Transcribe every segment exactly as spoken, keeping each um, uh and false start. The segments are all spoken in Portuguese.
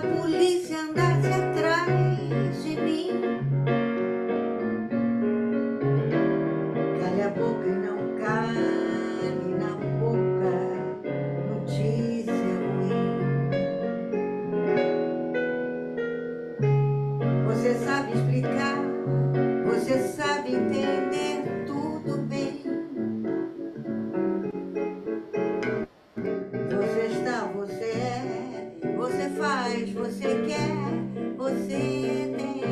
polícia andasse atrás de mim. Cale a boca e não cale na boca, notícia ruim. Você sabe explicar, você sabe entender tudo bem. Você está, você é, você faz, você quer, você tem.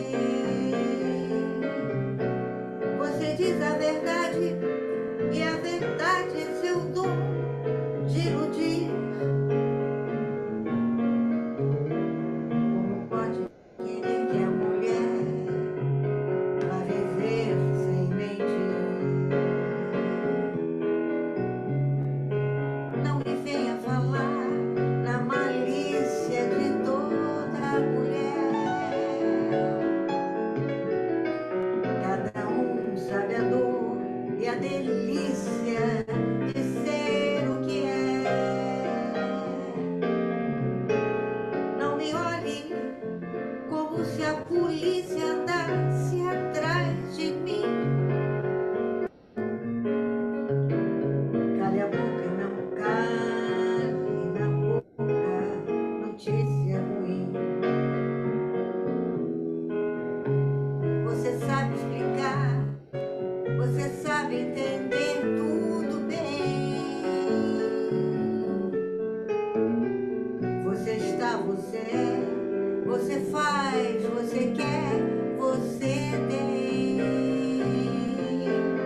Você diz a verdade e a verdade é seu dom de iludir. Como pode querer que a mulher vá viver sem mentir? Não me venha falar na malícia de toda mulher. Cada um sabe a dor e a delícia de ser o que é. Não me olhe como se a polícia andasse atrás de mim. Cale a boca e não cale na boca, notícia ruim. Você sabe explicar, você sabe entender tudo bem. Você está, você é, você faz, você quer, você tem.